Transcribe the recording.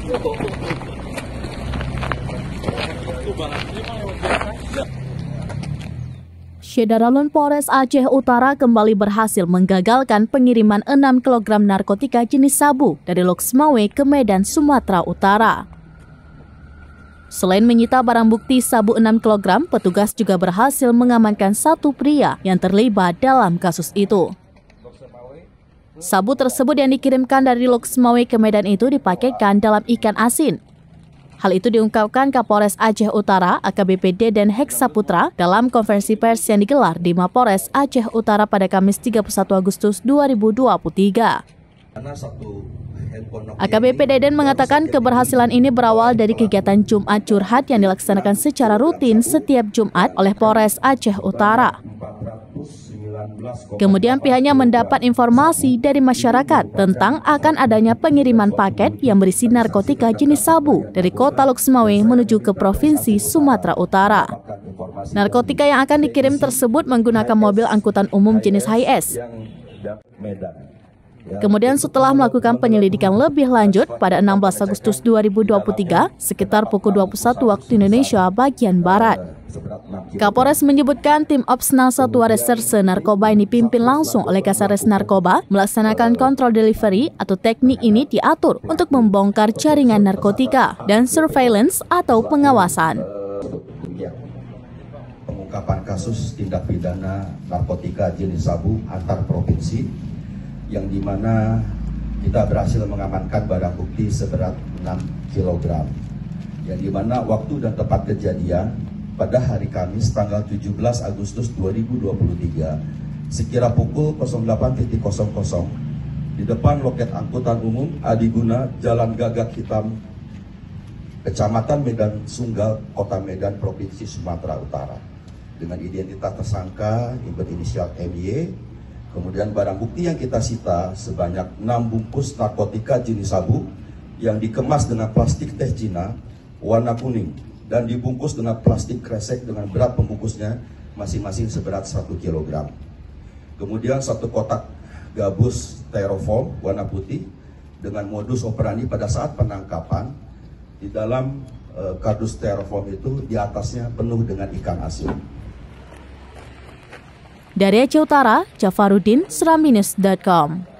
Syederalun Polres Aceh Utara kembali berhasil menggagalkan pengiriman 6 kg narkotika jenis sabu dari Loksmawe ke Medan, Sumatera Utara. Selain menyita barang bukti sabu 6 kg, petugas juga berhasil mengamankan satu pria yang terlibat dalam kasus itu. Sabu tersebut yang dikirimkan dari Loksmawe ke Medan itu dipakaikan dalam ikan asin. Hal itu diungkapkan Kapolres Aceh Utara AKBP Deden Heksaputra dalam konferensi pers yang digelar di Mapores Aceh Utara pada Kamis 31 Agustus 2023. AKBP Deden mengatakan keberhasilan ini berawal dari kegiatan Jumat Curhat yang dilaksanakan secara rutin setiap Jumat oleh Polres Aceh Utara. Kemudian pihaknya mendapat informasi dari masyarakat tentang akan adanya pengiriman paket yang berisi narkotika jenis sabu dari kota Loksmawe menuju ke Provinsi Sumatera Utara. Narkotika yang akan dikirim tersebut menggunakan mobil angkutan umum jenis Hiace. Kemudian setelah melakukan penyelidikan lebih lanjut pada 16 Agustus 2023 sekitar pukul 21 waktu Indonesia bagian Barat, Kapolres menyebutkan tim Ops 01 Reserse Narkoba yang dipimpin langsung oleh Kasares Narkoba melaksanakan kontrol delivery atau teknik ini diatur untuk membongkar jaringan narkotika dan surveillance atau pengawasan. Pengungkapan kasus tindak pidana narkotika jenis sabu antar provinsi yang dimana kita berhasil mengamankan barang bukti seberat 6 kg yang dimana waktu dan tempat kejadian pada hari Kamis tanggal 17 Agustus 2023 sekira pukul 08.00 di depan loket angkutan umum Adiguna Jalan Gagak Hitam Kecamatan Medan Sunggal Kota Medan Provinsi Sumatera Utara dengan identitas tersangka yang berinisial MY. Kemudian barang bukti yang kita sita sebanyak 6 bungkus narkotika jenis sabu yang dikemas dengan plastik teh Cina warna kuning dan dibungkus dengan plastik kresek dengan berat pembungkusnya masing-masing seberat 1 kg. Kemudian satu kotak gabus styrofoam warna putih dengan modus operandi pada saat penangkapan di dalam kardus styrofoam itu di atasnya penuh dengan ikan asin. Dari Aceh Utara, Jafaruddin, Seraminus.com.